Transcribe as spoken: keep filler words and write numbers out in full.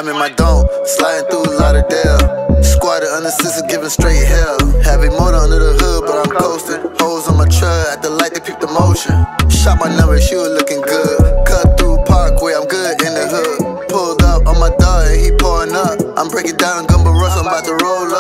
I'm in my dome, sliding through Lauderdale. Squatted under sisters, giving straight hell. Heavy motor under the hood, but I'm coasting. Hoes on my truck, at the light, they peep the motion. Shot my number, she was looking good. Cut through Parkway, I'm good in the hood. Pulled up on my dog, and he pouring up. I'm breaking down Gumbo Rush, I'm about to roll